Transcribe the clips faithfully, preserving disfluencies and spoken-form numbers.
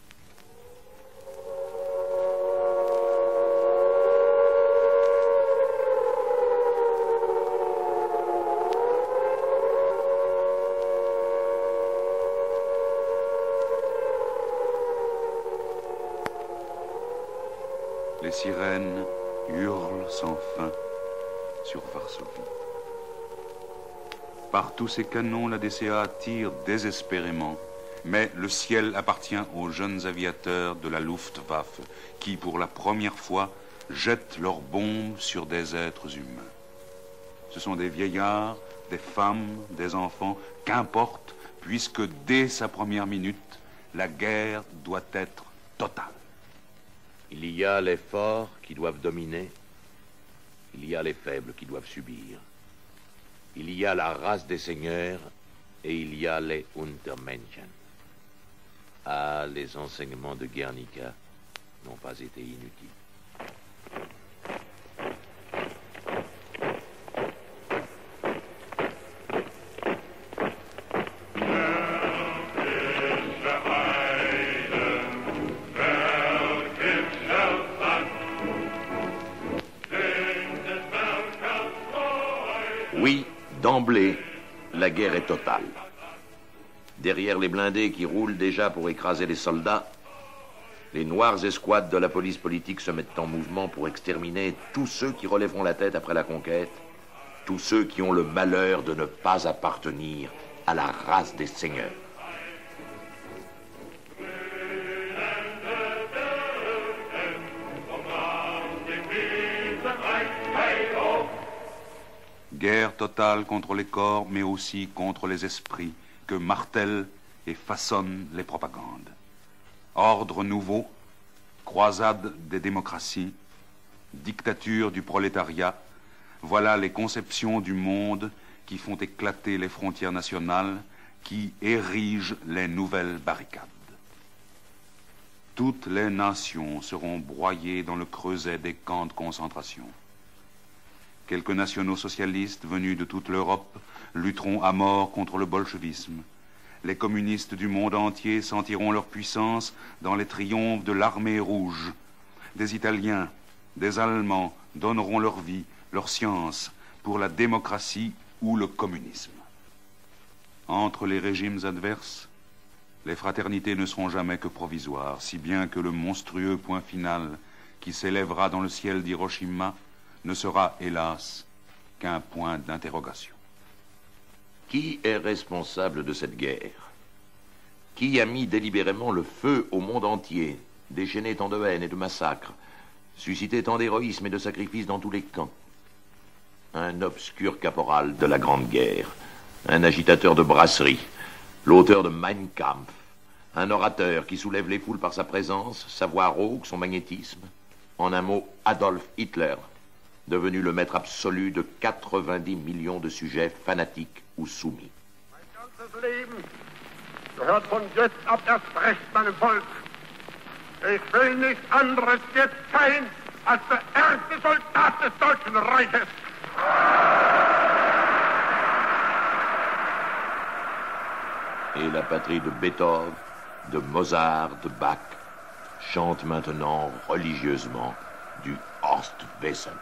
Les sirènes hurlent sans fin sur Varsovie. Par tous ces canons, la D C A tire désespérément, mais le ciel appartient aux jeunes aviateurs de la Luftwaffe qui, pour la première fois, jettent leurs bombes sur des êtres humains. Ce sont des vieillards, des femmes, des enfants, qu'importe, puisque dès sa première minute, la guerre doit être totale. Il y a les forts qui doivent dominer, il y a les faibles qui doivent subir. Il y a la race des seigneurs et il y a les Untermenschen. Ah, les enseignements de Guernica n'ont pas été inutiles. Oui, d'emblée, la guerre est totale. Derrière les blindés qui roulent déjà pour écraser les soldats, les noires escouades de la police politique se mettent en mouvement pour exterminer tous ceux qui relèveront la tête après la conquête, tous ceux qui ont le malheur de ne pas appartenir à la race des seigneurs. Guerre totale contre les corps, mais aussi contre les esprits que martèlent et façonnent les propagandes. Ordre nouveau, croisade des démocraties, dictature du prolétariat, voilà les conceptions du monde qui font éclater les frontières nationales, qui érigent les nouvelles barricades. Toutes les nations seront broyées dans le creuset des camps de concentration. Quelques nationaux socialistes venus de toute l'Europe lutteront à mort contre le bolchevisme. Les communistes du monde entier sentiront leur puissance dans les triomphes de l'armée rouge. Des Italiens, des Allemands donneront leur vie, leur science pour la démocratie ou le communisme. Entre les régimes adverses, les fraternités ne seront jamais que provisoires, si bien que le monstrueux point final qui s'élèvera dans le ciel d'Hiroshima ne sera, hélas, qu'un point d'interrogation. Qui est responsable de cette guerre? Qui a mis délibérément le feu au monde entier, déchaîné tant de haine et de massacres, suscité tant d'héroïsme et de sacrifices dans tous les camps? Un obscur caporal de la Grande Guerre, un agitateur de brasserie, l'auteur de Mein Kampf, un orateur qui soulève les foules par sa présence, sa voix rauque, son magnétisme. En un mot, Adolf Hitler, devenu le maître absolu de quatre-vingt-dix millions de sujets fanatiques ou soumis. Mein ganzes Leben gehört von jetzt ab erst recht meinem Volk. Ich will nichts anderes jetzt sein als der erste Soldat des Deutschen Reiches. Et la patrie de Beethoven, de Mozart, de Bach chante maintenant religieusement du Ostwesen.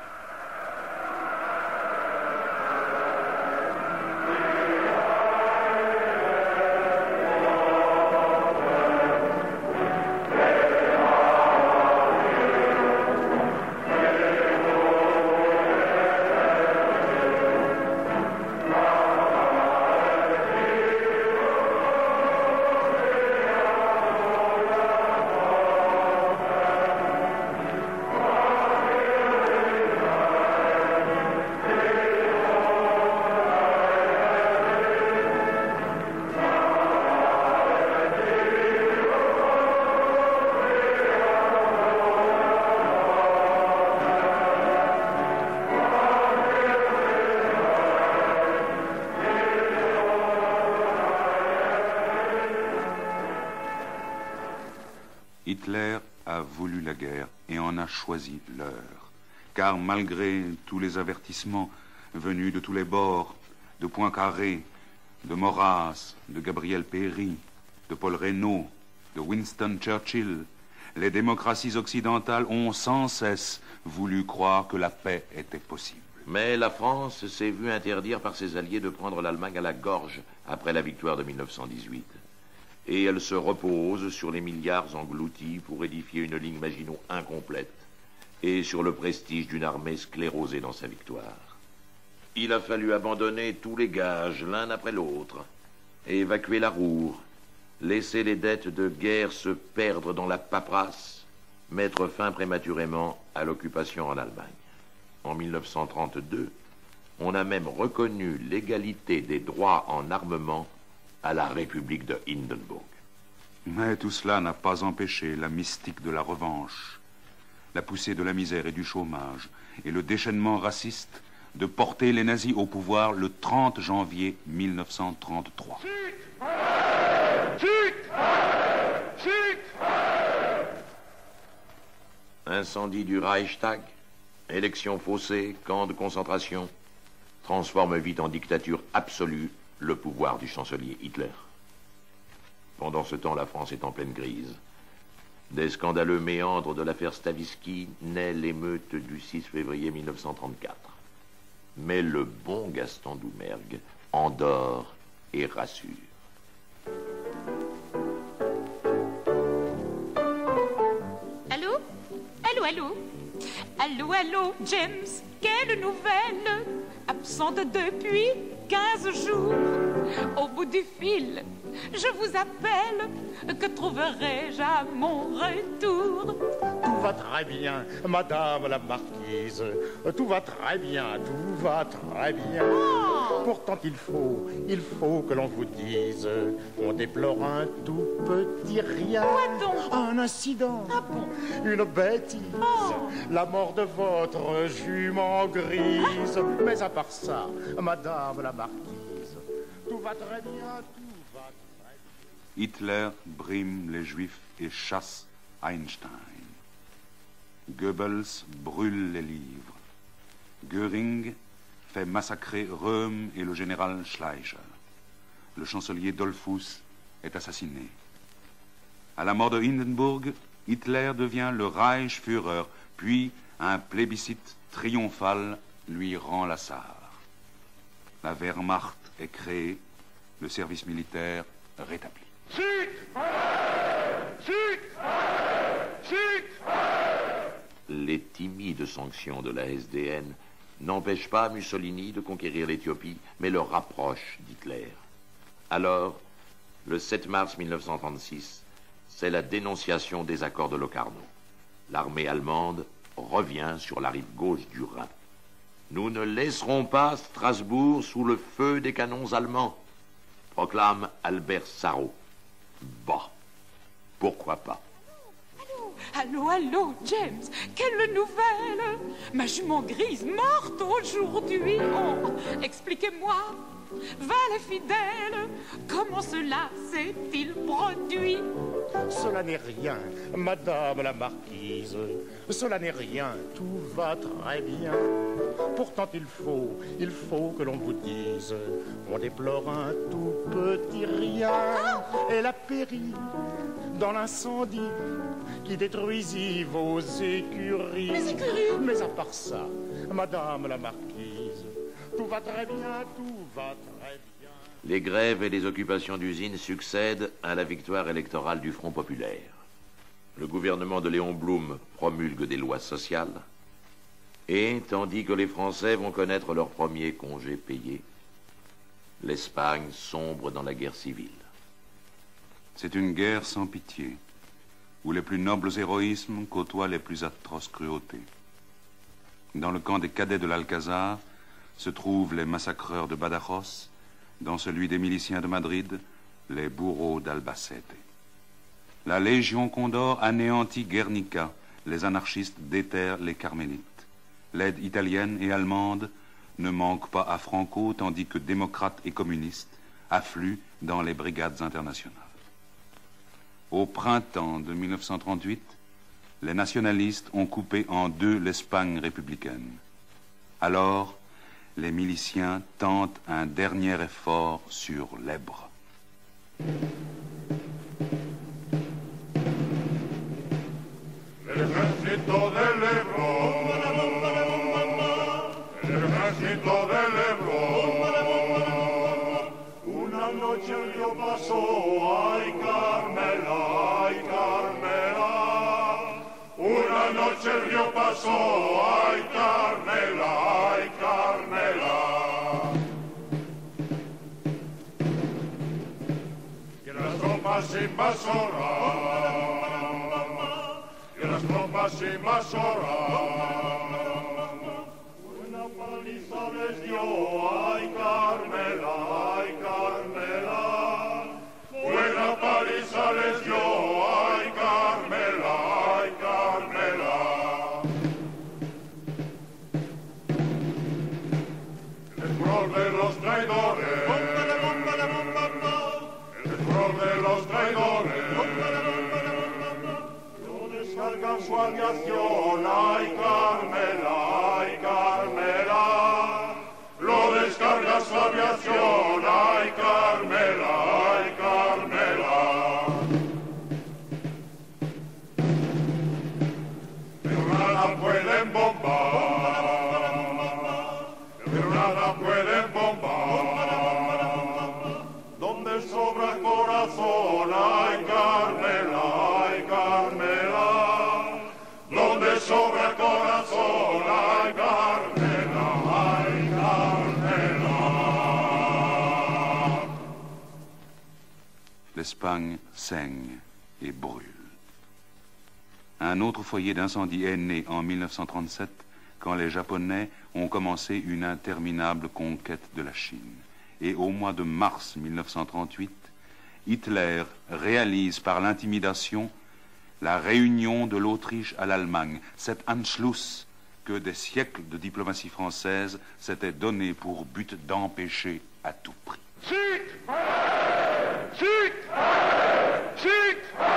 Hitler a voulu la guerre et en a choisi l'heure. Car malgré tous les avertissements venus de tous les bords, de Poincaré, de Maurras, de Gabriel Péry, de Paul Reynaud, de Winston Churchill, les démocraties occidentales ont sans cesse voulu croire que la paix était possible. Mais la France s'est vue interdire par ses alliés de prendre l'Allemagne à la gorge après la victoire de mille neuf cent dix-huit. Et elle se repose sur les milliards engloutis pour édifier une ligne Maginot incomplète et sur le prestige d'une armée sclérosée dans sa victoire. Il a fallu abandonner tous les gages l'un après l'autre, évacuer la Ruhr, laisser les dettes de guerre se perdre dans la paperasse, mettre fin prématurément à l'occupation en Allemagne. En mille neuf cent trente-deux, on a même reconnu l'égalité des droits en armement à la République de Hindenburg. Mais tout cela n'a pas empêché la mystique de la revanche, la poussée de la misère et du chômage et le déchaînement raciste de porter les nazis au pouvoir le trente janvier mille neuf cent trente-trois. Incendie du Reichstag, élections faussées, camps de concentration, transforme vite en dictature absolue le pouvoir du chancelier Hitler. Pendant ce temps, la France est en pleine crise. Des scandaleux méandres de l'affaire Stavisky naît l'émeute du six février mille neuf cent trente-quatre. Mais le bon Gaston Doumergue endort et rassure. Allô? Allô, allô? Allô, allô, James, quelle nouvelle? Absente depuis quinze jours. Au bout du fil, je vous appelle. Que trouverai-je à mon retour? Tout va très bien, madame la marquise. Tout va très bien, tout va très bien. Oh. Pourtant il faut, il faut que l'on vous dise, on déplore un tout petit rien. Quoi donc? Un incident, Ah bon? une bêtise, Oh. la mort de votre jument grise. Ah. Mais à part ça, madame la marquise, tout va très bien, tout va très bien. Hitler brime les Juifs et chasse Einstein. Goebbels brûle les livres. Göring fait massacrer Röhm et le général Schleicher. Le chancelier Dollfuss est assassiné. À la mort de Hindenburg, Hitler devient le Reichsführer, puis un plébiscite triomphal lui rend la sarre. La Wehrmacht est créée, le service militaire rétabli. Les timides sanctions de la S D N n'empêchent pas Mussolini de conquérir l'Éthiopie, mais le rapprochent d'Hitler. Alors, le sept mars mille neuf cent trente-six, c'est la dénonciation des accords de Locarno. L'armée allemande revient sur la rive gauche du Rhin. Nous ne laisserons pas Strasbourg sous le feu des canons allemands, proclame Albert Sarraut. Bah, pourquoi pas? Allô, allô, James, quelle nouvelle? Ma jument grise morte aujourd'hui. Oh, expliquez-moi, valet fidèle, comment cela s'est-il produit? Cela n'est rien, madame la marquise. Cela n'est rien, tout va très bien. Pourtant il faut, il faut que l'on vous dise, on déplore un tout petit rien. Elle a péri dans l'incendie qui détruisit vos écuries. Les écuries? Mais à part ça, madame la marquise, tout va très bien, tout va très bien. Les grèves et les occupations d'usines succèdent à la victoire électorale du Front populaire. Le gouvernement de Léon Blum promulgue des lois sociales. Et, tandis que les Français vont connaître leur premier congé payé, l'Espagne sombre dans la guerre civile. C'est une guerre sans pitié, où les plus nobles héroïsmes côtoient les plus atroces cruautés. Dans le camp des cadets de l'Alcazar se trouvent les massacreurs de Badajoz, dans celui des miliciens de Madrid, les bourreaux d'Albacete. La Légion Condor anéantit Guernica, les anarchistes déterrent les carmélites. L'aide italienne et allemande ne manque pas à Franco, tandis que démocrates et communistes affluent dans les brigades internationales. Au printemps de mille neuf cent trente-huit, les nationalistes ont coupé en deux l'Espagne républicaine. Alors, les miliciens tentent un dernier effort sur l'Èbre. más horas, y las tropas sin más horas. Una paliza les dio, ay Carmela, ay Carmela. Buena paliza les dio, ay Carmela, ay Carmela. El rol de los traidores, el rol de los traidores. No descargan su aviación, ay Carmela, ay Carmela. Lo descarga su aviación, ay Carmela, ay Carmela. Pero nada pueden bombar, pero nada pueden bombar. Donde sobra corazón, ay Carmela, ay Carmela. Donde sobra corazón, ay Carmela, ay Carmela. L'Espagne saigne et brûle. Un autre foyer d'incendie est né en mille neuf cent trente-sept, quand les Japonais ont commencé une interminable conquête de la Chine. Et au mois de mars mille neuf cent trente-huit, Hitler réalise par l'intimidation la réunion de l'Autriche à l'Allemagne, cet Anschluss que des siècles de diplomatie française s'étaient donné pour but d'empêcher à tout prix. Chut! Chut! Chut!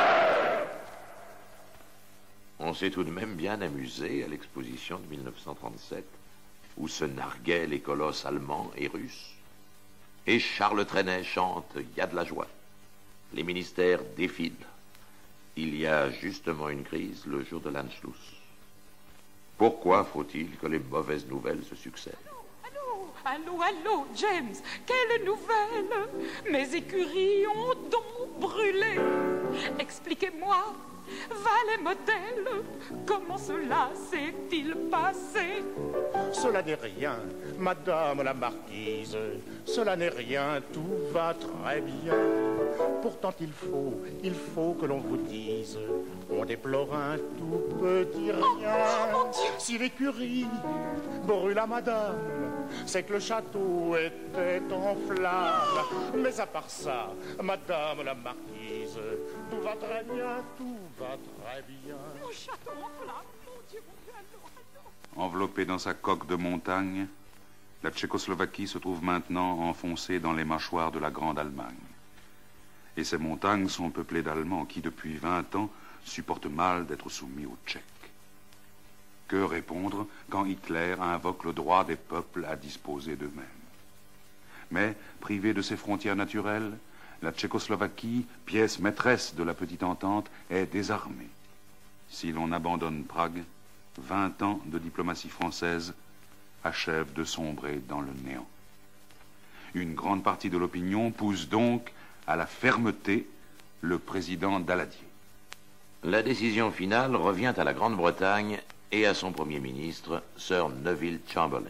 On s'est tout de même bien amusé à l'exposition de mille neuf cent trente-sept, où se narguaient les colosses allemands et russes. Et Charles Trenet chante « Y a de la joie ». Les ministères défilent. Il y a justement une crise le jour de l'Anschluss. Pourquoi faut-il que les mauvaises nouvelles se succèdent? Allô, allô, James, quelle nouvelle? Mes écuries ont donc brûlé. Expliquez-moi, valet modèle, comment cela s'est-il passé? Cela n'est rien, madame la marquise, cela n'est rien, tout va très bien. Pourtant il faut, il faut que l'on vous dise, on déplore un tout petit rien. Oh, mon Dieu. Si l'écurie brûle à madame, c'est que le château était en flammes. Mais à part ça, madame la marquise, tout va très bien, tout va très bien. Mon château en flammes, mon Dieu, mon Dieu, allô, allô. Enveloppée dans sa coque de montagne, la Tchécoslovaquie se trouve maintenant enfoncée dans les mâchoires de la Grande Allemagne. Et ces montagnes sont peuplées d'Allemands qui, depuis vingt ans, supportent mal d'être soumis aux Tchèques. Que répondre quand Hitler invoque le droit des peuples à disposer d'eux-mêmes? Mais, privée de ses frontières naturelles, la Tchécoslovaquie, pièce maîtresse de la petite entente, est désarmée. Si l'on abandonne Prague, vingt ans de diplomatie française achèvent de sombrer dans le néant. Une grande partie de l'opinion pousse donc à la fermeté le président Daladier. La décision finale revient à la Grande-Bretagne et à son Premier ministre, Sir Neville Chamberlain.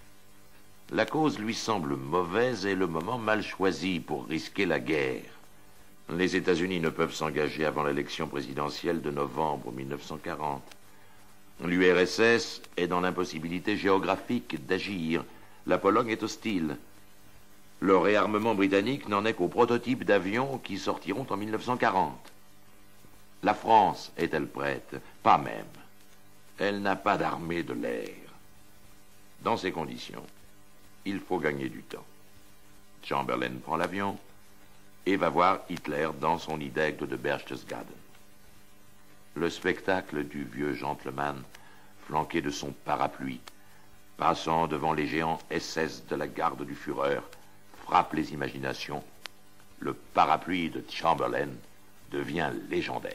La cause lui semble mauvaise et le moment mal choisi pour risquer la guerre. Les États-Unis ne peuvent s'engager avant l'élection présidentielle de novembre mille neuf cent quarante. L'U R S S est dans l'impossibilité géographique d'agir. La Pologne est hostile. Le réarmement britannique n'en est qu'au prototype d'avions qui sortiront en mille neuf cent quarante. La France est-elle prête? Pas même. Elle n'a pas d'armée de l'air. Dans ces conditions, il faut gagner du temps. Chamberlain prend l'avion et va voir Hitler dans son nid d'aigle de Berchtesgaden. Le spectacle du vieux gentleman, flanqué de son parapluie, passant devant les géants S S de la garde du Führer, frappe les imaginations. Le parapluie de Chamberlain devient légendaire.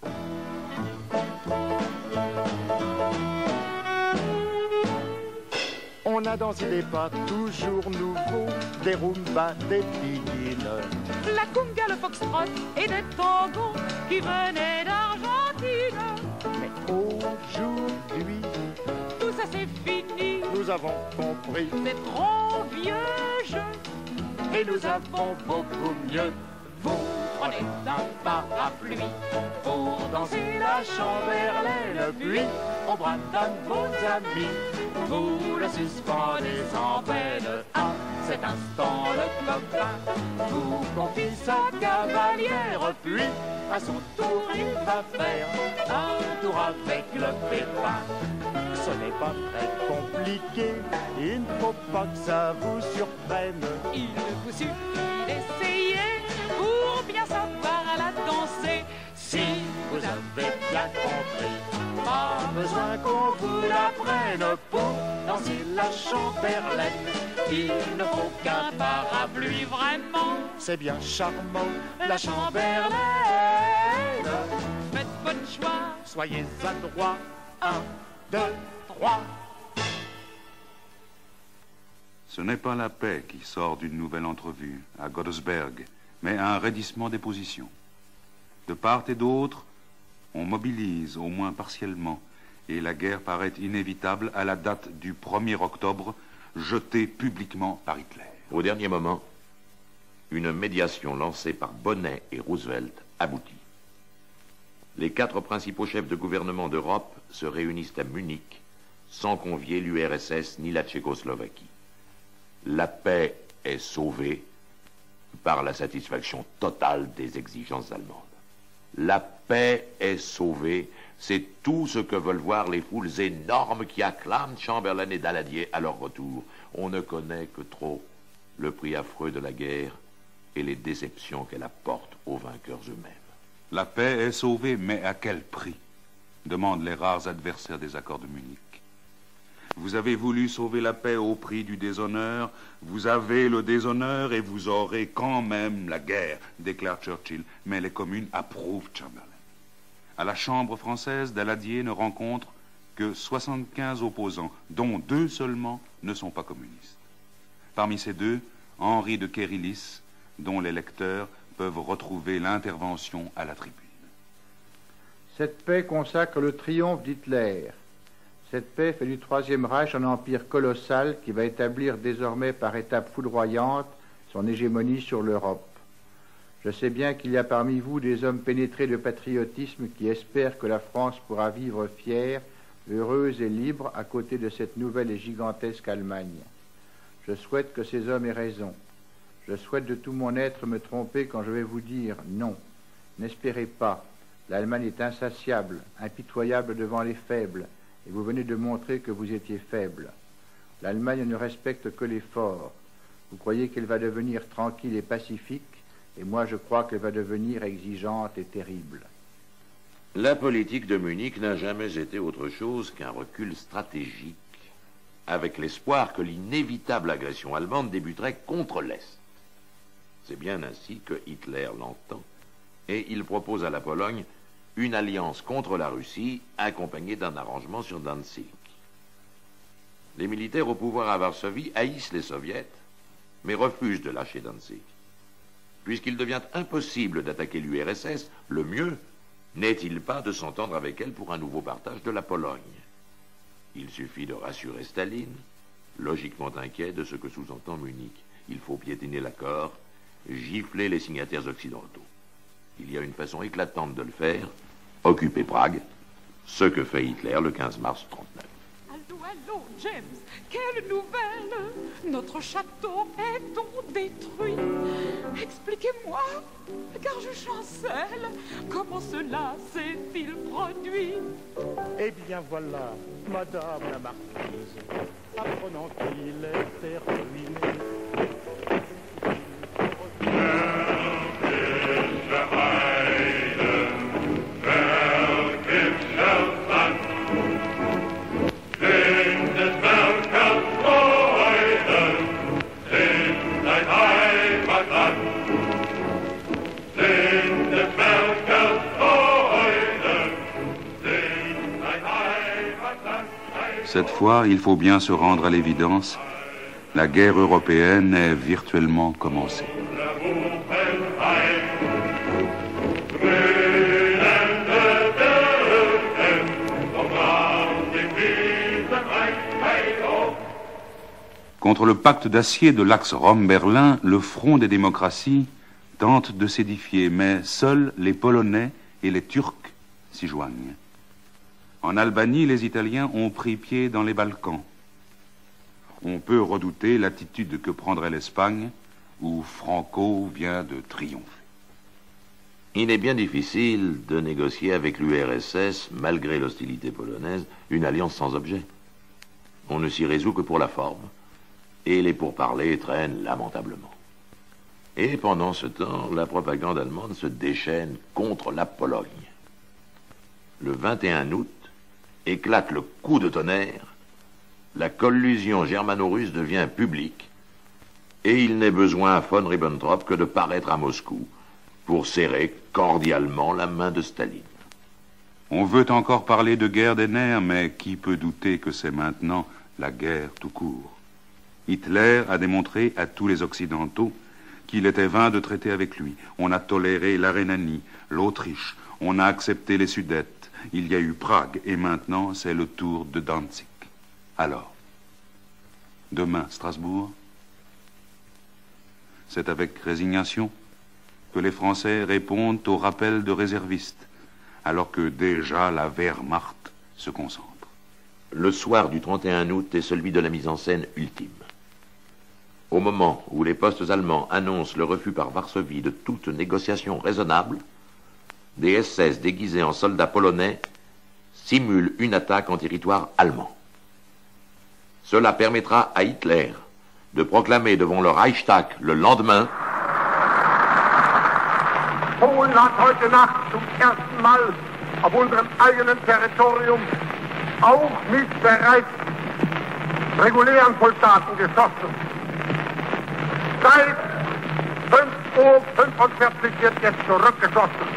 On a dansé des pas toujours nouveaux, des rumbas, des piguines. La conga, le foxtrot et des tangos qui venaient d'Argentine. Mais aujourd'hui, Tout ça c'est fini, nous avons compris c'est trop vieux jeu. et nous avons beaucoup mieux. Vous prenez un parapluie pour danser la Chamberlaine, puis au bras d'un de vos amis, vous le suspendez sans peine. À cet instant, le copain vous confie sa cavalière, puis à son tour, il va faire un tour avec le pépin. Ce n'est pas très compliqué, il ne faut pas que ça vous surprenne. Il vous suffit d'essayer pour bien savoir la danser. Si vous avez bien compris, pas besoin qu'on vous l'apprenne. Pour danser la Chamberlaine, Il ne faut qu'un parapluie vraiment. c'est bien charmant, la Chamberlaine. Faites bon choix. Soyez adroits, un, deux, trois. Ce n'est pas la paix qui sort d'une nouvelle entrevue à Godesberg, mais un raidissement des positions. De part et d'autre, on mobilise, au moins partiellement, et la guerre paraît inévitable à la date du premier octobre, jetée publiquement par Hitler. Au dernier moment, une médiation lancée par Bonnet et Roosevelt aboutit. Les quatre principaux chefs de gouvernement d'Europe se réunissent à Munich sans convier l'U R S S ni la Tchécoslovaquie. La paix est sauvée par la satisfaction totale des exigences allemandes. La paix est sauvée, c'est tout ce que veulent voir les foules énormes qui acclament Chamberlain et Daladier à leur retour. On ne connaît que trop le prix affreux de la guerre et les déceptions qu'elle apporte aux vainqueurs eux-mêmes. La paix est sauvée, mais à quel prix? Demandent les rares adversaires des accords de Munich. Vous avez voulu sauver la paix au prix du déshonneur, vous avez le déshonneur et vous aurez quand même la guerre, déclare Churchill. Mais les communes approuvent Chamberlain. À la Chambre française, Daladier ne rencontre que soixante-quinze opposants, dont deux seulement ne sont pas communistes. Parmi ces deux, Henri de Kérillis, dont les lecteurs peuvent retrouver l'intervention à la tribune. Cette paix consacre le triomphe d'Hitler. Cette paix fait du Troisième Reich un empire colossal qui va établir désormais par étapes foudroyantes son hégémonie sur l'Europe. Je sais bien qu'il y a parmi vous des hommes pénétrés de patriotisme qui espèrent que la France pourra vivre fière, heureuse et libre à côté de cette nouvelle et gigantesque Allemagne. Je souhaite que ces hommes aient raison. Je souhaite de tout mon être me tromper quand je vais vous dire non. N'espérez pas. L'Allemagne est insatiable, impitoyable devant les faibles, et vous venez de montrer que vous étiez faible. L'Allemagne ne respecte que les forts. Vous croyez qu'elle va devenir tranquille et pacifique, et moi je crois qu'elle va devenir exigeante et terrible. La politique de Munich n'a jamais été autre chose qu'un recul stratégique, avec l'espoir que l'inévitable agression allemande débuterait contre l'Est. C'est bien ainsi que Hitler l'entend, et il propose à la Pologne une alliance contre la Russie, accompagnée d'un arrangement sur Danzig. Les militaires au pouvoir à Varsovie haïssent les soviets, mais refusent de lâcher Danzig. Puisqu'il devient impossible d'attaquer l'U R S S, le mieux n'est-il pas de s'entendre avec elle pour un nouveau partage de la Pologne? Il suffit de rassurer Staline, logiquement inquiet de ce que sous-entend Munich. Il faut piétiner l'accord, gifler les signataires occidentaux. Il y a une façon éclatante de le faire, occuper Prague, ce que fait Hitler le quinze mars trente-neuf. Allô, allô, James, quelle nouvelle? Notre château est donc détruit. Expliquez-moi, car je chancelle. Comment cela s'est-il produit? Eh bien voilà, Madame la Marquise, apprenant qu'il était ruiné. Cette fois, il faut bien se rendre à l'évidence, la guerre européenne est virtuellement commencée. Contre le pacte d'acier de l'axe Rome-Berlin, le front des démocraties, tentent de s'édifier, mais seuls les Polonais et les Turcs s'y joignent. En Albanie, les Italiens ont pris pied dans les Balkans. On peut redouter l'attitude que prendrait l'Espagne, où Franco vient de triompher. Il est bien difficile de négocier avec l'U R S S, malgré l'hostilité polonaise, une alliance sans objet. On ne s'y résout que pour la forme, et les pourparlers traînent lamentablement. Et pendant ce temps, la propagande allemande se déchaîne contre la Pologne. Le vingt et un août, éclate le coup de tonnerre, la collusion germano-russe devient publique, et il n'est besoin à von Ribbentrop que de paraître à Moscou pour serrer cordialement la main de Staline. On veut encore parler de guerre des nerfs, mais qui peut douter que c'est maintenant la guerre tout court? Hitler a démontré à tous les Occidentaux qu'il était vain de traiter avec lui. On a toléré la Rhénanie, l'Autriche, on a accepté les Sudètes, il y a eu Prague, et maintenant c'est le tour de Danzig. Alors, demain, Strasbourg? C'est avec résignation que les Français répondent au rappel de réservistes, alors que déjà la Wehrmacht se concentre. Le soir du trente et un août est celui de la mise en scène ultime. Au moment où les postes allemands annoncent le refus par Varsovie de toute négociation raisonnable, des S S déguisés en soldats polonais simulent une attaque en territoire allemand. Cela permettra à Hitler de proclamer devant le Reichstag le lendemain: Polen hat heute Nacht zum ersten Mal auf unserem eigenen Territorium auch mit bereits regulären Soldaten geschossen. Seit fünf Uhr fünfundvierzig wird jetzt zurückgeschossen.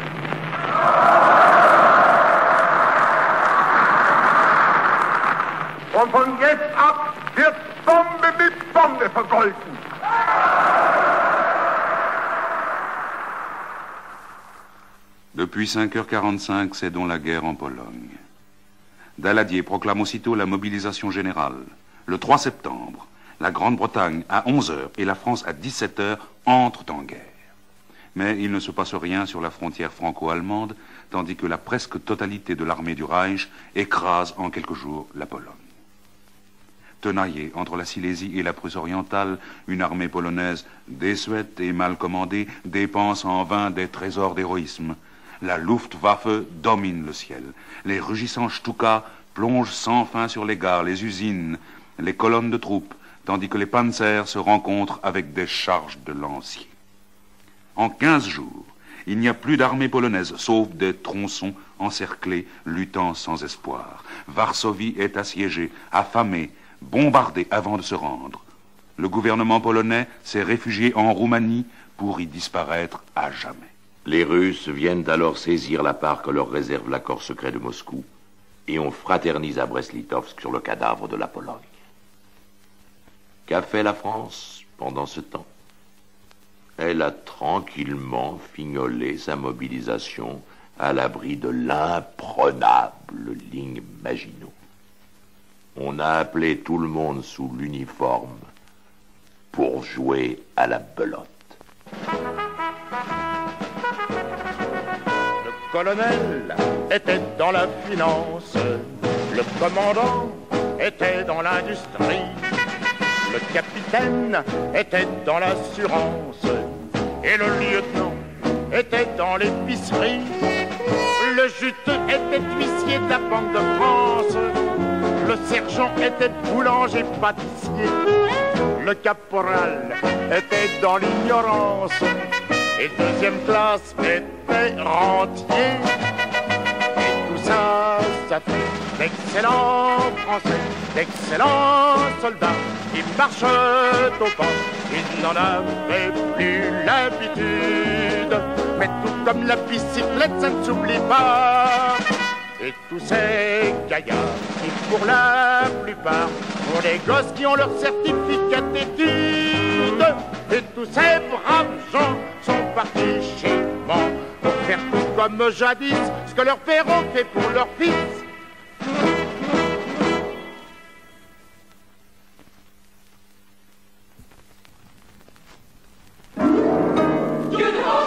Und von jetzt ab wird Bombe mit Bombe vergolten. Depuis cinq heures quarante-cinq, c'est donc la guerre en Pologne. Daladier proclame aussitôt la mobilisation générale. Le trois septembre, la Grande-Bretagne à onze heures et la France à dix-sept heures entrent en guerre. Mais il ne se passe rien sur la frontière franco-allemande, tandis que la presque totalité de l'armée du Reich écrase en quelques jours la Pologne. Tenaillée entre la Silésie et la Prusse orientale, une armée polonaise désuète et mal commandée dépense en vain des trésors d'héroïsme. La Luftwaffe domine le ciel. Les rugissants Stuka plongent sans fin sur les gares, les usines, les colonnes de troupes, tandis que les panzers se rencontrent avec des charges de lanciers. En quinze jours, il n'y a plus d'armée polonaise, sauf des tronçons encerclés, luttant sans espoir. Varsovie est assiégée, affamée, bombardée avant de se rendre. Le gouvernement polonais s'est réfugié en Roumanie pour y disparaître à jamais. Les Russes viennent alors saisir la part que leur réserve l'accord secret de Moscou, et on fraternise à Brest-Litovsk sur le cadavre de la Pologne. Qu'a fait la France pendant ce temps? Elle a tranquillement fignolé sa mobilisation à l'abri de l'imprenable ligne Maginot. On a appelé tout le monde sous l'uniforme pour jouer à la belote. Le colonel était dans la finance, le commandant était dans l'industrie, le capitaine était dans l'assurance et le lieutenant était dans l'épicerie. Le juteux était huissier de la Banque de France, le sergent était boulanger pâtissier, le caporal était dans l'ignorance et deuxième classe était rentier. Et tout ça, ça fait d'excellents Français, d'excellents soldats qui marchent au pas. Ils n'en avaient plus l'habitude, mais tout comme la bicyclette, ça ne s'oublie pas. Et tous ces gaillards qui, pour la plupart, pour des gosses qui ont leur certificat d'études, et tous ces braves gens sont partis chez moi pour faire tout comme jadis, ce que leurs pères ont fait pour leurs fils. Good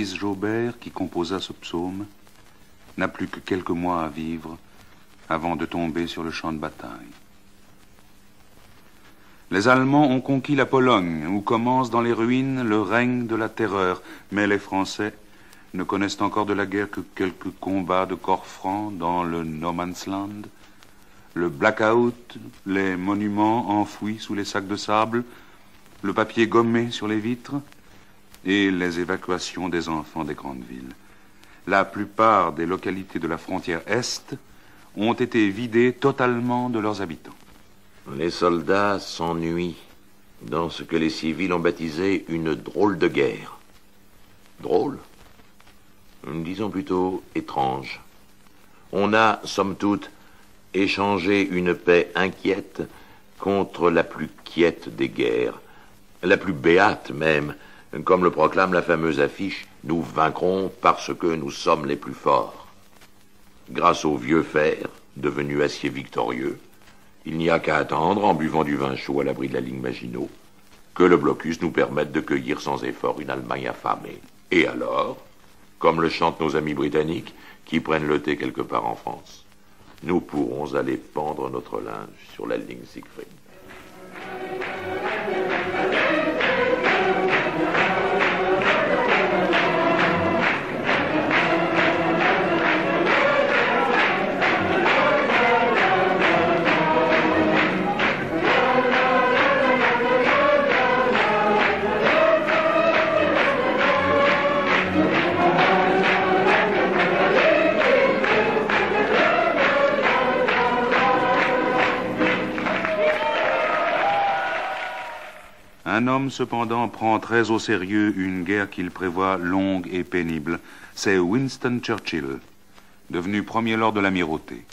Maurice Jaubert, qui composa ce psaume, n'a plus que quelques mois à vivre avant de tomber sur le champ de bataille. Les Allemands ont conquis la Pologne, où commence dans les ruines le règne de la terreur, mais les Français ne connaissent encore de la guerre que quelques combats de corps francs dans le No Man's Land, le blackout, les monuments enfouis sous les sacs de sable, le papier gommé sur les vitres et les évacuations des enfants des grandes villes. La plupart des localités de la frontière Est ont été vidées totalement de leurs habitants. Les soldats s'ennuient dans ce que les civils ont baptisé une drôle de guerre. Drôle ? Disons plutôt étrange. On a, somme toute, échangé une paix inquiète contre la plus quiète des guerres, la plus béate même, comme le proclame la fameuse affiche « Nous vaincrons parce que nous sommes les plus forts ». Grâce au vieux fer, devenu acier victorieux, il n'y a qu'à attendre, en buvant du vin chaud à l'abri de la ligne Maginot, que le blocus nous permette de cueillir sans effort une Allemagne affamée. Et alors, comme le chantent nos amis britanniques, qui prennent le thé quelque part en France, nous pourrons aller pendre notre linge sur la ligne Siegfried. Un homme, cependant, prend très au sérieux une guerre qu'il prévoit longue et pénible. C'est Winston Churchill, devenu premier lord de l'amirauté.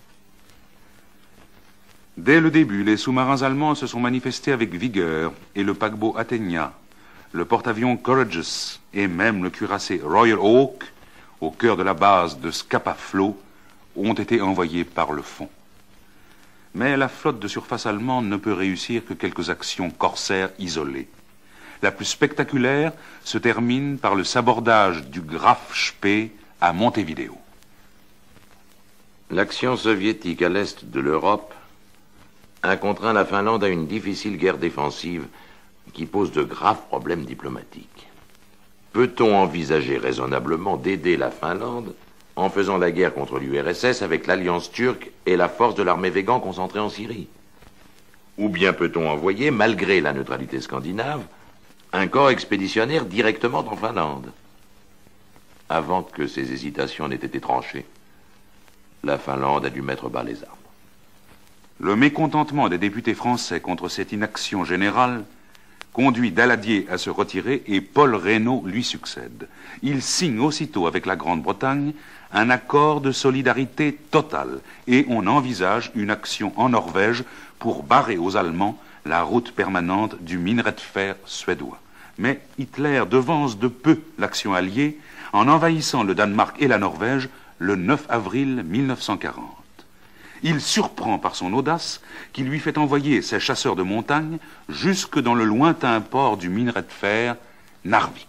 Dès le début, les sous-marins allemands se sont manifestés avec vigueur, et le paquebot Athenia, le porte-avions Courageous et même le cuirassé Royal Oak, au cœur de la base de Scapa Flow, ont été envoyés par le fond. Mais la flotte de surface allemande ne peut réussir que quelques actions corsaires isolées. La plus spectaculaire se termine par le sabordage du Graf Spee à Montevideo. L'action soviétique à l'est de l'Europe a contraint la Finlande à une difficile guerre défensive qui pose de graves problèmes diplomatiques. Peut-on envisager raisonnablement d'aider la Finlande en faisant la guerre contre l'U R S S avec l'alliance turque et la force de l'armée Végan concentrée en Syrie? Ou bien peut-on envoyer, malgré la neutralité scandinave, un corps expéditionnaire directement en Finlande? Avant que ces hésitations n'aient été tranchées, la Finlande a dû mettre bas les armes. Le mécontentement des députés français contre cette inaction générale conduit Daladier à se retirer et Paul Reynaud lui succède. Il signe aussitôt avec la Grande-Bretagne un accord de solidarité totale et on envisage une action en Norvège pour barrer aux Allemands la route permanente du minerai de fer suédois. Mais Hitler devance de peu l'action alliée en envahissant le Danemark et la Norvège le neuf avril mille neuf cent quarante. Il surprend par son audace qui lui fait envoyer ses chasseurs de montagne jusque dans le lointain port du minerai de fer, Narvik.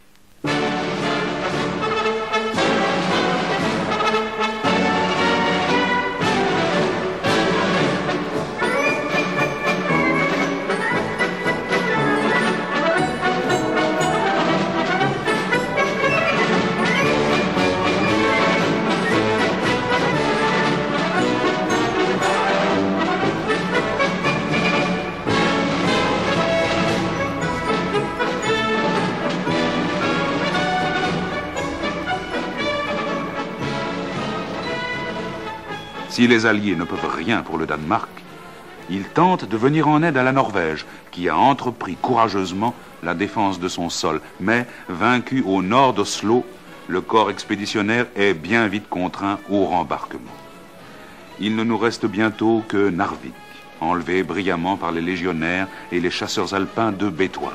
Si les Alliés ne peuvent rien pour le Danemark, ils tentent de venir en aide à la Norvège, qui a entrepris courageusement la défense de son sol. Mais, vaincu au nord d'Oslo, le corps expéditionnaire est bien vite contraint au rembarquement. Il ne nous reste bientôt que Narvik, enlevé brillamment par les légionnaires et les chasseurs alpins de Bétoir.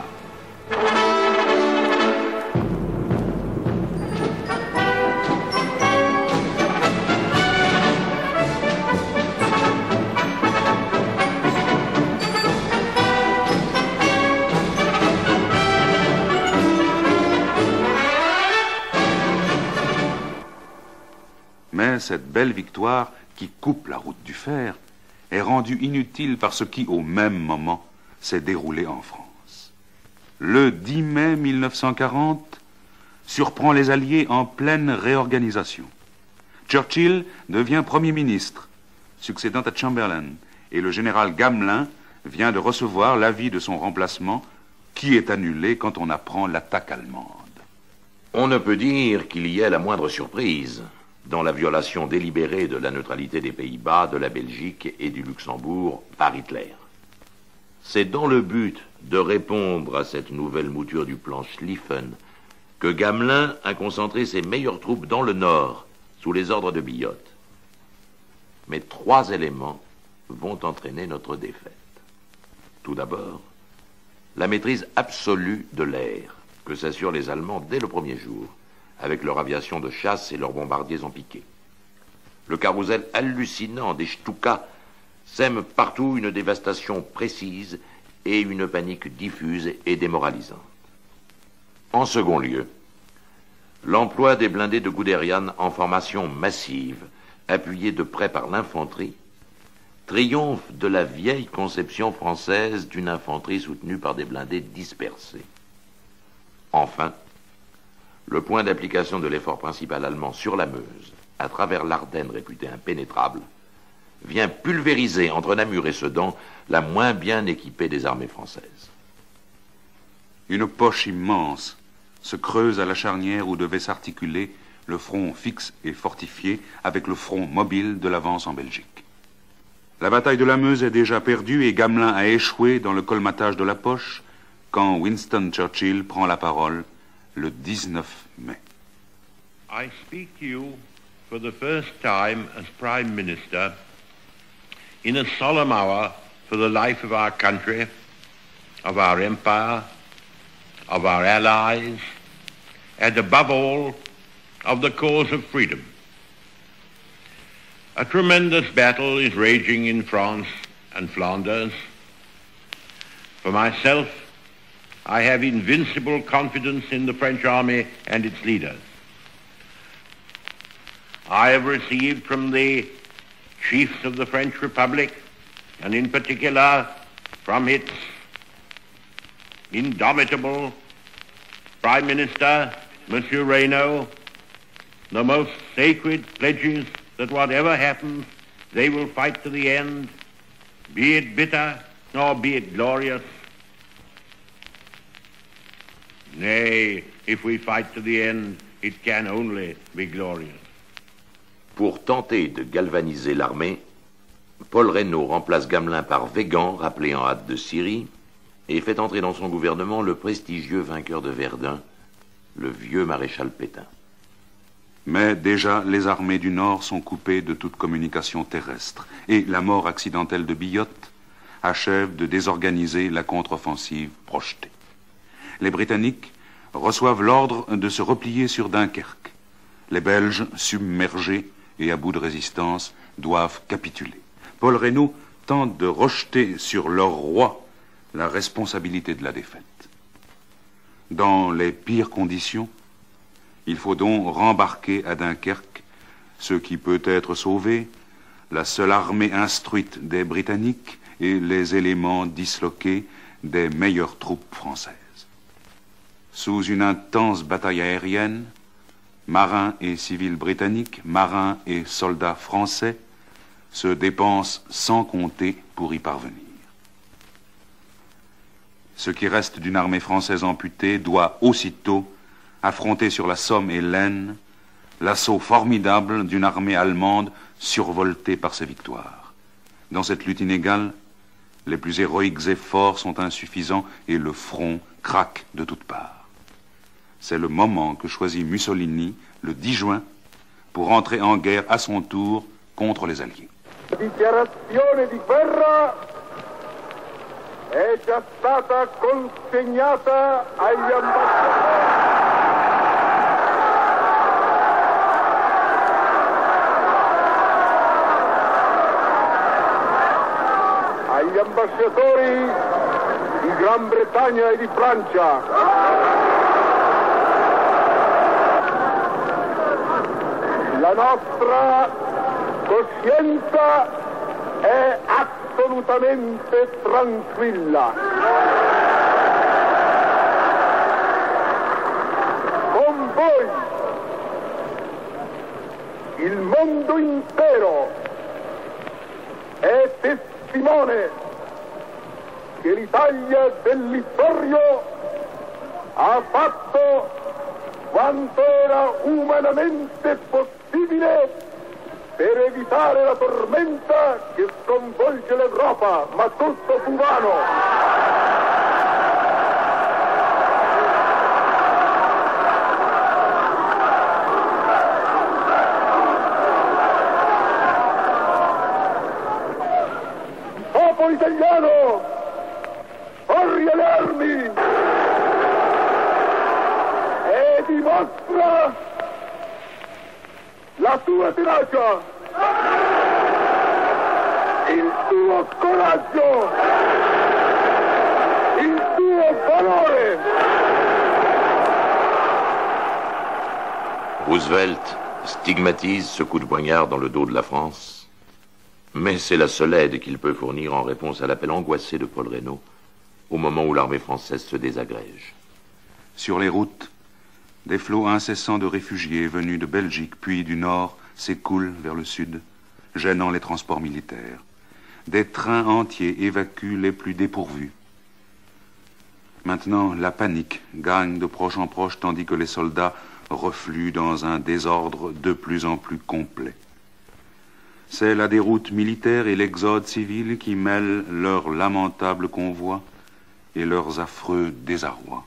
cette belle victoire qui coupe la route du fer est rendue inutile par ce qui, au même moment, s'est déroulé en France. Le dix mai mille neuf cent quarante surprend les Alliés en pleine réorganisation. Churchill devient Premier ministre, succédant à Chamberlain, et le général Gamelin vient de recevoir l'avis de son remplacement, qui est annulé quand on apprend l'attaque allemande. On ne peut dire qu'il y ait la moindre surprise dans la violation délibérée de la neutralité des Pays-Bas, de la Belgique et du Luxembourg par Hitler. C'est dans le but de répondre à cette nouvelle mouture du plan Schlieffen que Gamelin a concentré ses meilleures troupes dans le nord, sous les ordres de Billotte. Mais trois éléments vont entraîner notre défaite. Tout d'abord, la maîtrise absolue de l'air que s'assurent les Allemands dès le premier jour, avec leur aviation de chasse et leurs bombardiers en piqué. Le carrousel hallucinant des Stuka sème partout une dévastation précise et une panique diffuse et démoralisante. En second lieu, l'emploi des blindés de Guderian en formation massive, appuyés de près par l'infanterie, triomphe de la vieille conception française d'une infanterie soutenue par des blindés dispersés. Enfin, le point d'application de l'effort principal allemand sur la Meuse, à travers l'Ardenne réputée impénétrable, vient pulvériser entre Namur et Sedan la moins bien équipée des armées françaises. Une poche immense se creuse à la charnière où devait s'articuler le front fixe et fortifié avec le front mobile de l'avance en Belgique. La bataille de la Meuse est déjà perdue et Gamelin a échoué dans le colmatage de la poche quand Winston Churchill prend la parole le dix-neuf mai. I speak to you for the first time as Prime Minister in a solemn hour for the life of our country, of our empire, of our allies, and above all, of the cause of freedom. A tremendous battle is raging in France and Flanders. For myself, I have invincible confidence in the French army and its leaders. I have received from the chiefs of the French Republic, and in particular from its indomitable Prime Minister, Monsieur Reynaud, the most sacred pledges that whatever happens, they will fight to the end, be it bitter or be it glorious. Nay, if we fight to the end, it can only be glorious. Pour tenter de galvaniser l'armée, Paul Reynaud remplace Gamelin par Weygand, rappelé en hâte de Syrie, et fait entrer dans son gouvernement le prestigieux vainqueur de Verdun, le vieux maréchal Pétain. Mais déjà, les armées du Nord sont coupées de toute communication terrestre, et la mort accidentelle de Billotte achève de désorganiser la contre-offensive projetée. Les Britanniques reçoivent l'ordre de se replier sur Dunkerque. Les Belges, submergés et à bout de résistance, doivent capituler. Paul Reynaud tente de rejeter sur leur roi la responsabilité de la défaite. Dans les pires conditions, il faut donc rembarquer à Dunkerque ce qui peut être sauvé, la seule armée instruite des Britanniques et les éléments disloqués des meilleures troupes françaises. Sous une intense bataille aérienne, marins et civils britanniques, marins et soldats français se dépensent sans compter pour y parvenir. Ce qui reste d'une armée française amputée doit aussitôt affronter sur la Somme et l'Aisne l'assaut formidable d'une armée allemande survoltée par ses victoires. Dans cette lutte inégale, les plus héroïques efforts sont insuffisants et le front craque de toutes parts. C'est le moment que choisit Mussolini, le dix juin, pour entrer en guerre à son tour contre les Alliés. Dichiarazione di guerra è già stata consegnata agli ambasciatori. Agli ambasciatori di Gran Bretagna e di Francia. La nostra coscienza è assolutamente tranquilla. Con voi il mondo intero è testimone che l'Italia del Littorio ha fatto quanto era umanamente possibile per evitare la tormenta che sconvolge l'Europa, ma tutto fu vano. Popolo italiano, corri alle armi e dimostra la tua tenacia, il tuo coraggio, il tuo valore. Roosevelt stigmatise ce coup de poignard dans le dos de la France, mais c'est la seule aide qu'il peut fournir en réponse à l'appel angoissé de Paul Reynaud au moment où l'armée française se désagrège. Sur les routes, des flots incessants de réfugiés venus de Belgique puis du nord s'écoulent vers le sud, gênant les transports militaires. Des trains entiers évacuent les plus dépourvus. Maintenant, la panique gagne de proche en proche tandis que les soldats refluent dans un désordre de plus en plus complet. C'est la déroute militaire et l'exode civil qui mêlent leurs lamentables convois et leurs affreux désarrois.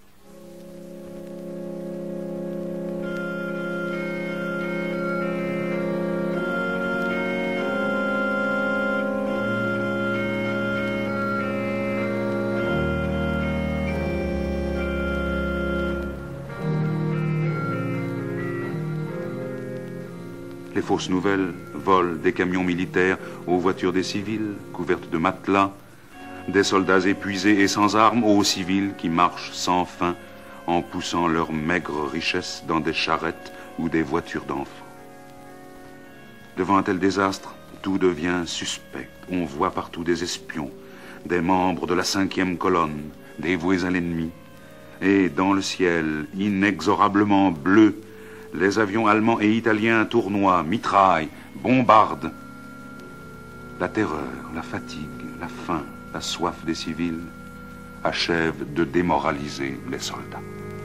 Les fausses nouvelles volent des camions militaires aux voitures des civils, couvertes de matelas, des soldats épuisés et sans armes aux civils qui marchent sans fin en poussant leurs maigres richesses dans des charrettes ou des voitures d'enfants. Devant un tel désastre, tout devient suspect. On voit partout des espions, des membres de la cinquième colonne, dévoués à l'ennemi. Et dans le ciel, inexorablement bleu, les avions allemands et italiens tournoient, mitraillent, bombardent. La terreur, la fatigue, la faim, la soif des civils achèvent de démoraliser les soldats.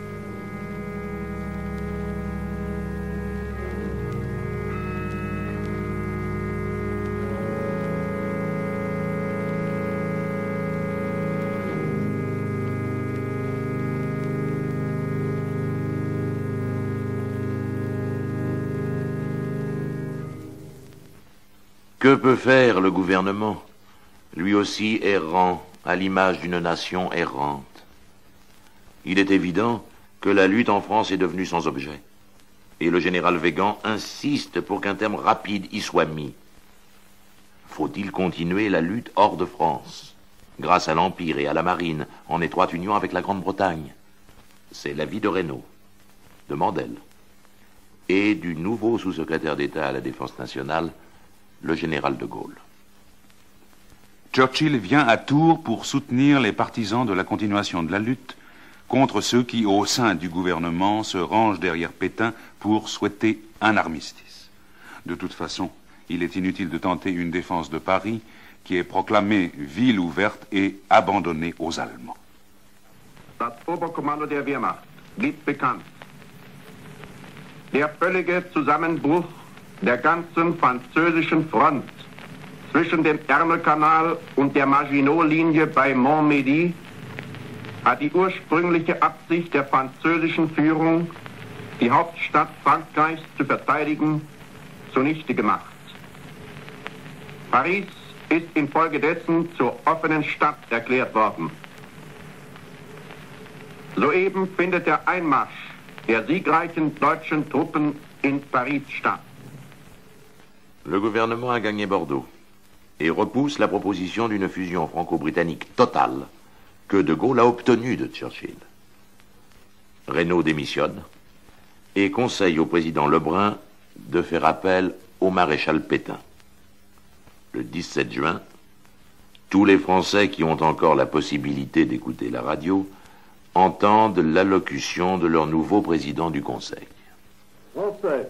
Que peut faire le gouvernement, lui aussi errant à l'image d'une nation errante? Il est évident que la lutte en France est devenue sans objet. Et le général Weygand insiste pour qu'un terme rapide y soit mis. Faut-il continuer la lutte hors de France, grâce à l'Empire et à la Marine, en étroite union avec la Grande-Bretagne? C'est l'avis de Reynaud, de Mandel, et du nouveau sous-secrétaire d'État à la Défense nationale, le général de Gaulle. Churchill vient à Tours pour soutenir les partisans de la continuation de la lutte contre ceux qui, au sein du gouvernement, se rangent derrière Pétain pour souhaiter un armistice. De toute façon, il est inutile de tenter une défense de Paris qui est proclamée ville ouverte et abandonnée aux Allemands. Das Oberkommando der Wehrmacht gibt bekannt. Der völlige Zusammenbruch der ganzen französischen Front zwischen dem Ärmelkanal und der Maginot-Linie bei Montmedy hat die ursprüngliche Absicht der französischen Führung, die Hauptstadt Frankreichs zu verteidigen, zunichte gemacht. Paris ist infolgedessen zur offenen Stadt erklärt worden. Soeben findet der Einmarsch der siegreichen deutschen Truppen in Paris statt. Le gouvernement a gagné Bordeaux et repousse la proposition d'une fusion franco-britannique totale que de Gaulle a obtenue de Churchill. Reynaud démissionne et conseille au président Lebrun de faire appel au maréchal Pétain. Le dix-sept juin, tous les Français qui ont encore la possibilité d'écouter la radio entendent l'allocution de leur nouveau président du Conseil. Français,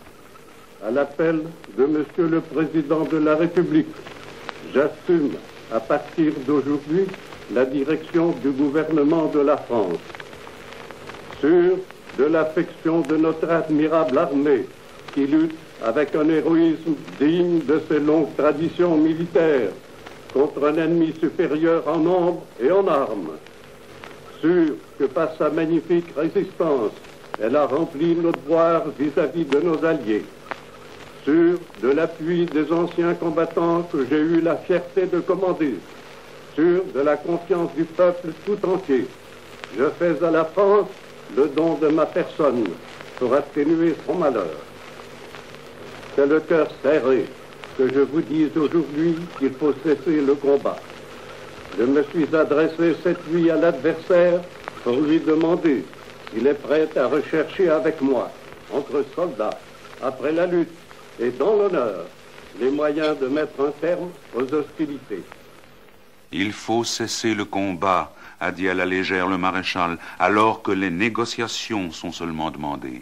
à l'appel de Monsieur le Président de la République, j'assume à partir d'aujourd'hui la direction du gouvernement de la France. Sûr de l'affection de notre admirable armée qui lutte avec un héroïsme digne de ses longues traditions militaires contre un ennemi supérieur en nombre et en armes. Sûr que par sa magnifique résistance, elle a rempli nos devoirs vis-à-vis de nos alliés. Sûr de l'appui des anciens combattants que j'ai eu la fierté de commander. Sûr de la confiance du peuple tout entier. Je fais à la France le don de ma personne pour atténuer son malheur. C'est le cœur serré que je vous dis aujourd'hui qu'il faut cesser le combat. Je me suis adressé cette nuit à l'adversaire pour lui demander s'il est prêt à rechercher avec moi, entre soldats, après la lutte et dans l'honneur, les moyens de mettre un terme aux hostilités. Il faut cesser le combat, a dit à la légère le maréchal, alors que les négociations sont seulement demandées.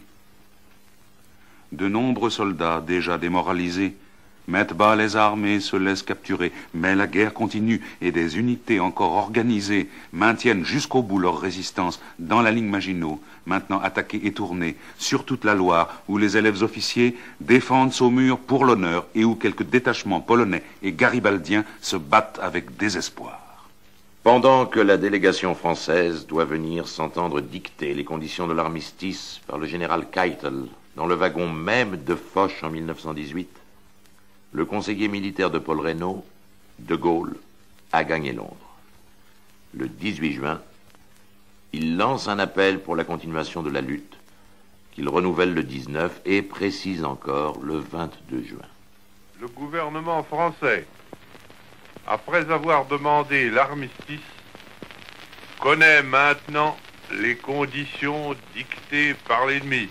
De nombreux soldats, déjà démoralisés, mettent bas les armes et se laissent capturer. Mais la guerre continue et des unités encore organisées maintiennent jusqu'au bout leur résistance dans la ligne Maginot, maintenant attaquée et tournée, sur toute la Loire, où les élèves officiers défendent Saumur pour l'honneur et où quelques détachements polonais et garibaldiens se battent avec désespoir. Pendant que la délégation française doit venir s'entendre dicter les conditions de l'armistice par le général Keitel dans le wagon même de Foch en mille neuf cent dix-huit, le conseiller militaire de Paul Reynaud, de Gaulle, a gagné Londres. Le dix-huit juin, il lance un appel pour la continuation de la lutte, qu'il renouvelle le dix-neuf et précise encore le vingt-deux juin. Le gouvernement français, après avoir demandé l'armistice, connaît maintenant les conditions dictées par l'ennemi.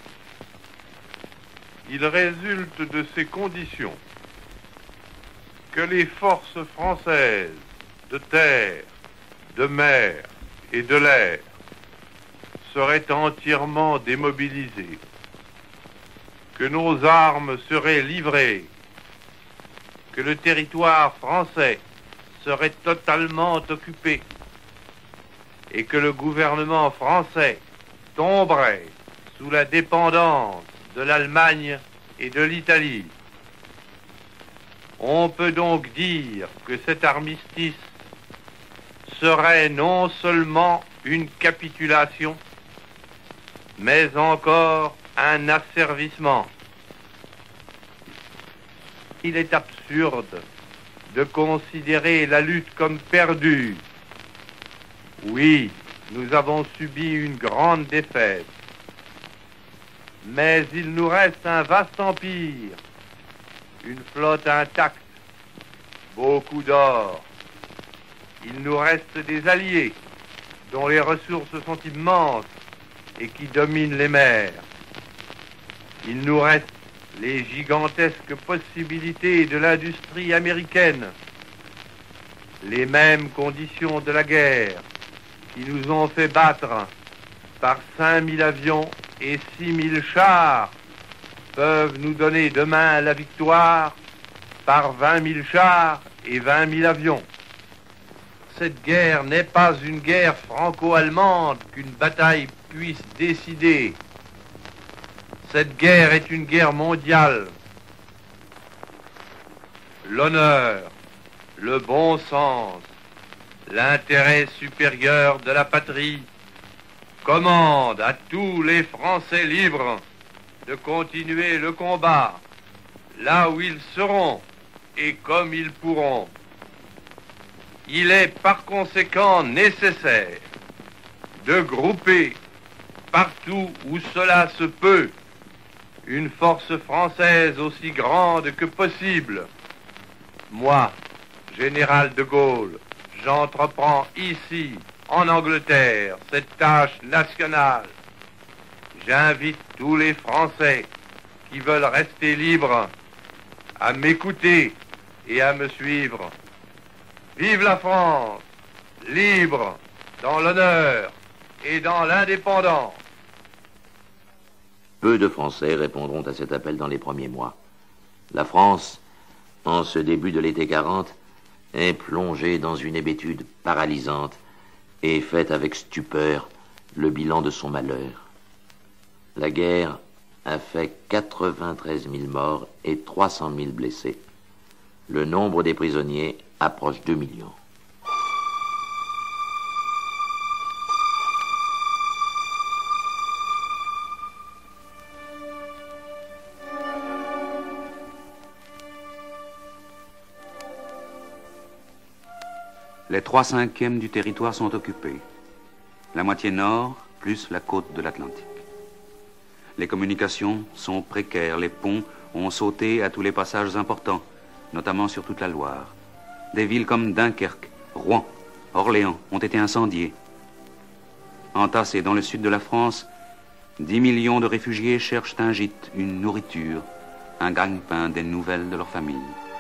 Il résulte de ces conditions que les forces françaises de terre, de mer et de l'air seraient entièrement démobilisées, que nos armes seraient livrées, que le territoire français serait totalement occupé et que le gouvernement français tomberait sous la dépendance de l'Allemagne et de l'Italie. On peut donc dire que cet armistice serait non seulement une capitulation, mais encore un asservissement. Il est absurde de considérer la lutte comme perdue. Oui, nous avons subi une grande défaite. Mais il nous reste un vaste empire, une flotte intacte, beaucoup d'or. Il nous reste des alliés dont les ressources sont immenses et qui dominent les mers. Il nous reste les gigantesques possibilités de l'industrie américaine, les mêmes conditions de la guerre qui nous ont fait battre par cinq mille avions et six mille chars peuvent nous donner demain la victoire par vingt mille chars et vingt mille avions. Cette guerre n'est pas une guerre franco-allemande qu'une bataille puisse décider. Cette guerre est une guerre mondiale. L'honneur, le bon sens, l'intérêt supérieur de la patrie commande à tous les Français libres de continuer le combat là où ils seront et comme ils pourront. Il est par conséquent nécessaire de grouper partout où cela se peut une force française aussi grande que possible. Moi, général de Gaulle, j'entreprends ici, en Angleterre, cette tâche nationale. J'invite tous les Français qui veulent rester libres à m'écouter et à me suivre. Vive la France, libre, dans l'honneur et dans l'indépendance. Peu de Français répondront à cet appel dans les premiers mois. La France, en ce début de l'été quarante, est plongée dans une hébétude paralysante et fait avec stupeur le bilan de son malheur. La guerre a fait quatre-vingt-treize mille morts et trois cent mille blessés. Le nombre des prisonniers approche deux millions. Les trois cinquièmes du territoire sont occupés. La moitié nord, plus la côte de l'Atlantique. Les communications sont précaires. Les ponts ont sauté à tous les passages importants, notamment sur toute la Loire. Des villes comme Dunkerque, Rouen, Orléans ont été incendiées. Entassés dans le sud de la France, dix millions de réfugiés cherchent un gîte, une nourriture, un gagne-pain, des nouvelles de leur famille.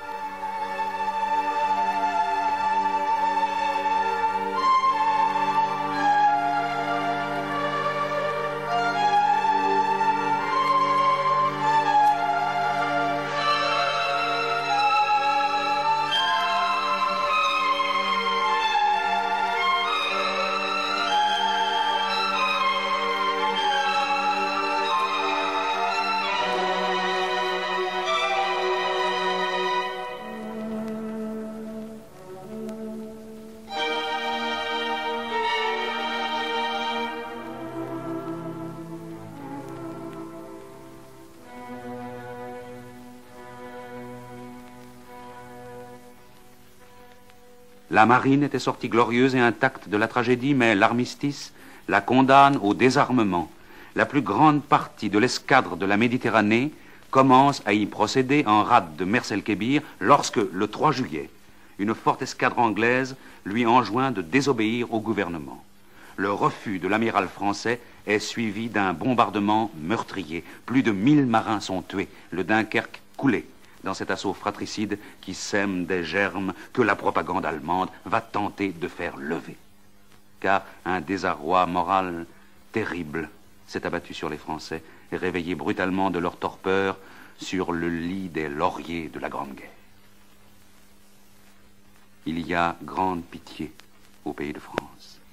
La marine était sortie glorieuse et intacte de la tragédie, mais l'armistice la condamne au désarmement. La plus grande partie de l'escadre de la Méditerranée commence à y procéder en rade de Mers-el-Kébir lorsque, le trois juillet, une forte escadre anglaise lui enjoint de désobéir au gouvernement. Le refus de l'amiral français est suivi d'un bombardement meurtrier. Plus de mille marins sont tués, le Dunkerque coulé dans cet assaut fratricide qui sème des germes que la propagande allemande va tenter de faire lever. Car un désarroi moral terrible s'est abattu sur les Français et réveillé brutalement de leur torpeur sur le lit des lauriers de la Grande Guerre. Il y a grande pitié au pays de France.